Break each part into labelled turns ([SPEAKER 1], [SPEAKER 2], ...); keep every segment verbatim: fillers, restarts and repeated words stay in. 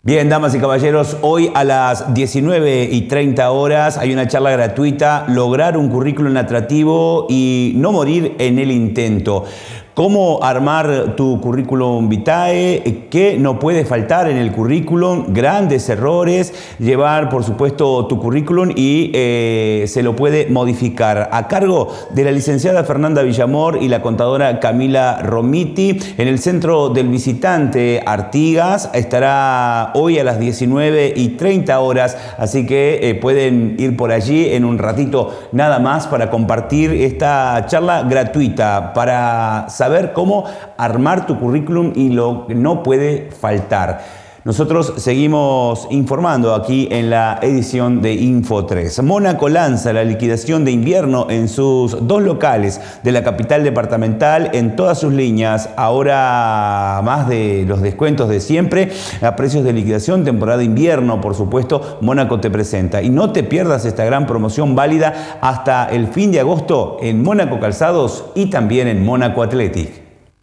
[SPEAKER 1] Bien, damas y caballeros, hoy a las diecinueve y treinta horas hay una charla gratuita, lograr un currículum atractivo y no morir en el intento. ¿Cómo armar tu currículum vitae? ¿Qué no puede faltar en el currículum? Grandes errores. Llevar, por supuesto, tu currículum y eh, se lo puede modificar. A cargo de la licenciada Fernanda Villamor y la contadora Camila Romiti. En el Centro del Visitante Artigas estará hoy a las diecinueve y treinta horas. Así que eh, pueden ir por allí en un ratito nada más para compartir esta charla gratuita para saber saber cómo armar tu currículum y lo que no puede faltar. Nosotros seguimos informando aquí en la edición de Info tres. Mónaco lanza la liquidación de invierno en sus dos locales de la capital departamental en todas sus líneas. Ahora más de los descuentos de siempre a precios de liquidación, temporada de invierno, por supuesto, Mónaco te presenta. Y no te pierdas esta gran promoción válida hasta el fin de agosto en Mónaco Calzados y también en Mónaco Athletic.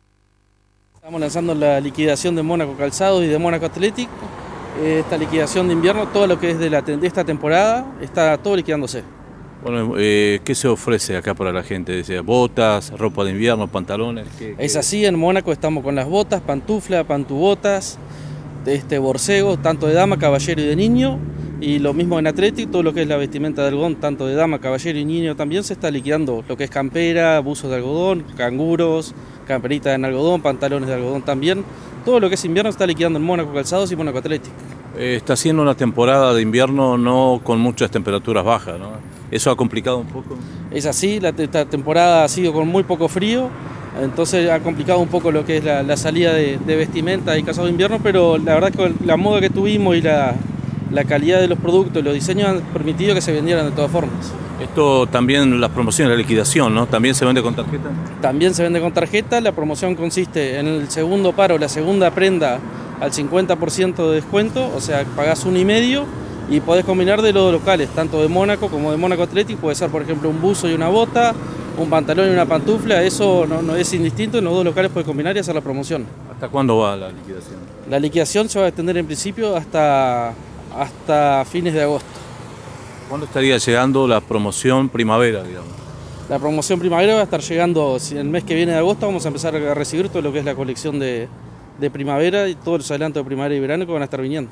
[SPEAKER 2] Estamos lanzando la liquidación de Mónaco Calzados y de Mónaco Athletic. Esta liquidación de invierno, todo lo que es de, la, de esta temporada, está todo liquidándose.
[SPEAKER 3] Bueno, eh, ¿qué se ofrece acá para la gente? ¿Botas, ropa de invierno, pantalones? ¿Qué, qué?
[SPEAKER 2] Es así, en Mónaco estamos con las botas, pantufla, pantubotas, este, borcegos, tanto de dama, caballero y de niño. Y lo mismo en Athletic, todo lo que es la vestimenta de algodón, tanto de dama, caballero y niño también se está liquidando. Lo que es campera, buzos de algodón, canguros, camperitas en algodón, pantalones de algodón también. Todo lo que es invierno se está liquidando en Mónaco Calzados y Mónaco Athletic.
[SPEAKER 3] Eh, está siendo una temporada de invierno no con muchas temperaturas bajas, ¿no? ¿Eso ha complicado un poco? Es
[SPEAKER 2] así, la, esta temporada ha sido con muy poco frío, entonces ha complicado un poco lo que es la, la salida de, de vestimenta y calzado de invierno, pero la verdad es que la moda que tuvimos y la... La calidad de los productos y los diseños han permitido que se vendieran de todas formas.
[SPEAKER 3] Esto también, las promociones, la liquidación, ¿no? ¿También se vende con tarjeta?
[SPEAKER 2] También se vende con tarjeta. La promoción consiste en el segundo paro, la segunda prenda al cincuenta por ciento de descuento, o sea, pagás un y medio y podés combinar de los locales, tanto de Mónaco como de Mónaco Athletic. Puede ser, por ejemplo, un buzo y una bota, un pantalón y una pantufla. Eso no, no es indistinto, en los dos locales puedes combinar y hacer la promoción.
[SPEAKER 3] ¿Hasta cuándo va la liquidación?
[SPEAKER 2] La liquidación se va a extender en principio hasta... hasta fines de agosto.
[SPEAKER 3] ¿Cuándo estaría llegando la promoción primavera, digamos?
[SPEAKER 2] La promoción primavera va a estar llegando, si el mes que viene de agosto vamos a empezar a recibir todo lo que es la colección de, de primavera y todos los adelantos de primavera y verano que van a estar viniendo.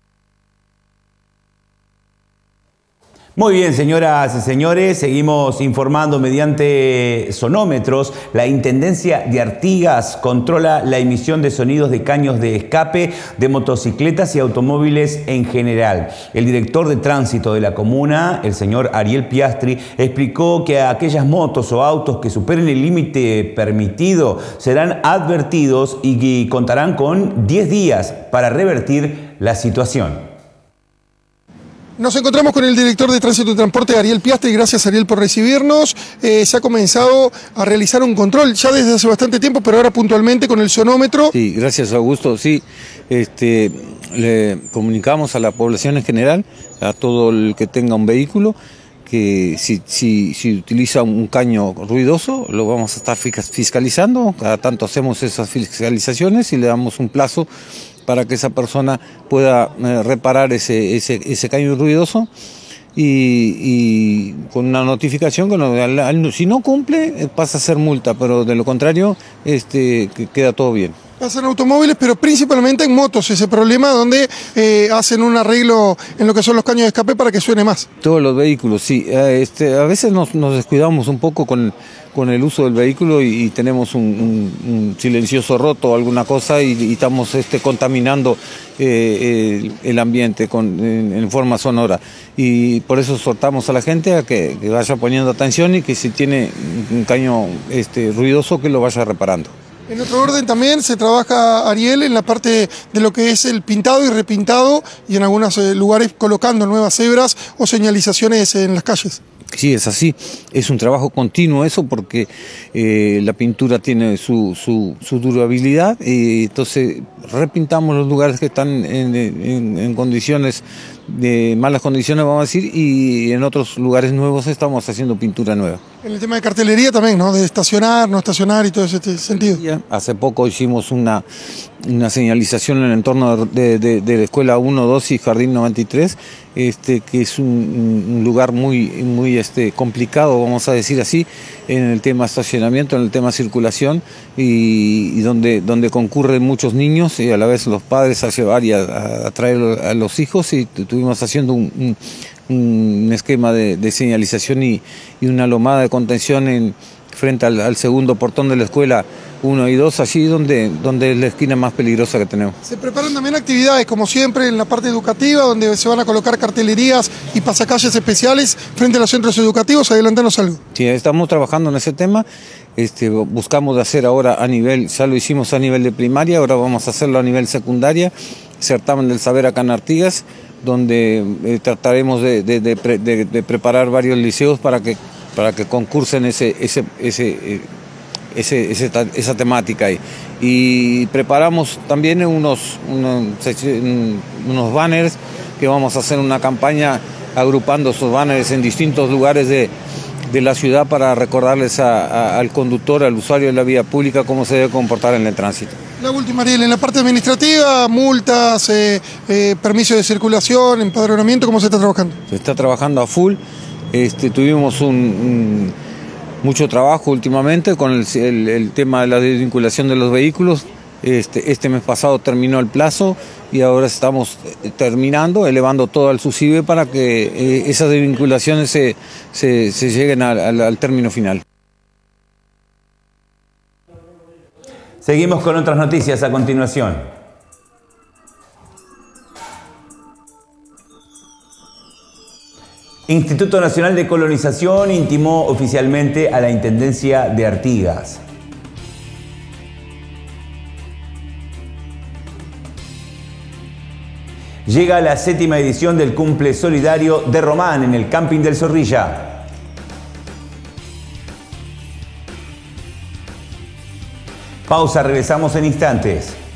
[SPEAKER 1] Muy bien, señoras y señores, seguimos informando mediante sonómetros. La Intendencia de Artigas controla la emisión de sonidos de caños de escape de motocicletas y automóviles en general. El director de tránsito de la comuna, el señor Ariel Piastri, explicó que aquellas motos o autos que superen el límite permitido serán advertidos y contarán con diez días para revertir la situación.
[SPEAKER 4] Nos encontramos con el director de Tránsito y Transporte, Ariel Piastri. Gracias, Ariel, por recibirnos. Eh, se ha comenzado a realizar un control ya desde hace bastante tiempo, pero ahora puntualmente con el sonómetro.
[SPEAKER 5] Sí, gracias, Augusto. Sí, este, le comunicamos a la población en general, a todo el que tenga un vehículo, que si, si, si utiliza un caño ruidoso, lo vamos a estar fiscalizando. Cada tanto hacemos esas fiscalizaciones y le damos un plazo para que esa persona pueda eh, reparar ese, ese, ese caño ruidoso y, y con una notificación que no, al, al, si no cumple pasa a ser multa, pero de lo contrario este, que queda todo bien.
[SPEAKER 4] Pasan automóviles, pero principalmente en motos, ese problema donde eh, hacen un arreglo en lo que son los caños de escape para que suene más.
[SPEAKER 5] Todos los vehículos, sí. Este, a veces nos, nos descuidamos un poco con, con el uso del vehículo y, y tenemos un, un, un silencioso roto o alguna cosa y, y estamos este, contaminando eh, el, el ambiente con, en, en forma sonora. Y por eso exhortamos a la gente a que, que vaya poniendo atención y que si tiene un caño este, ruidoso que lo vaya reparando.
[SPEAKER 4] En otro orden también se trabaja, Ariel, en la parte de lo que es el pintado y repintado y en algunos lugares colocando nuevas cebras o señalizaciones en las calles.
[SPEAKER 5] Sí, es así, es un trabajo continuo eso porque eh, la pintura tiene su, su, su durabilidad y entonces repintamos los lugares que están en, en, en condiciones de malas condiciones, vamos a decir, y en otros lugares nuevos estamos haciendo pintura nueva.
[SPEAKER 4] En el tema de cartelería también, ¿no? De estacionar, no estacionar y todo ese sentido.
[SPEAKER 5] Hace poco hicimos una, una señalización en el entorno de, de, de la escuela uno, dos y Jardín noventa y tres, este, que es un, un lugar muy, muy este, complicado, vamos a decir así, en el tema estacionamiento, en el tema circulación, y, y donde, donde concurren muchos niños y a la vez los padres a llevar y a, a traer a los hijos, y estuvimos haciendo un, un un esquema de, de señalización y, y una lomada de contención en, frente al, al segundo portón de la escuela uno y dos, allí donde, donde es la esquina más peligrosa que tenemos.
[SPEAKER 4] Se preparan también actividades, como siempre, en la parte educativa, donde se van a colocar cartelerías y pasacalles especiales frente a los centros educativos. Adelantanos algo.
[SPEAKER 5] Sí, estamos trabajando en ese tema. Este, buscamos de hacer ahora a nivel, ya lo hicimos a nivel de primaria, ahora vamos a hacerlo a nivel secundaria, certamen del saber acá en Artigas, donde eh, trataremos de, de, de, de, de preparar varios liceos para que, para que concursen ese, ese, ese, ese, ese, esa temática ahí. Y preparamos también unos, unos, unos banners que vamos a hacer una campaña agrupando esos banners en distintos lugares de, de la ciudad para recordarles a, a, al conductor, al usuario de la vía pública cómo se debe comportar en el tránsito.
[SPEAKER 4] La última, Ariel, en la parte administrativa, multas, eh, eh, permiso de circulación, empadronamiento, ¿cómo se está trabajando?
[SPEAKER 5] Se está trabajando a full. Este, tuvimos un, un, mucho trabajo últimamente con el, el, el tema de la desvinculación de los vehículos. Este, este mes pasado terminó el plazo y ahora estamos terminando, elevando todo al SUSIBE para que eh, esas desvinculaciones se, se, se lleguen al, al, al término final.
[SPEAKER 1] Seguimos con otras noticias a continuación. Instituto Nacional de Colonización intimó oficialmente a la Intendencia de Artigas. Llega la séptima edición del Cumple Solidario de Román en el Camping del Zorrilla. Pausa, regresamos en instantes.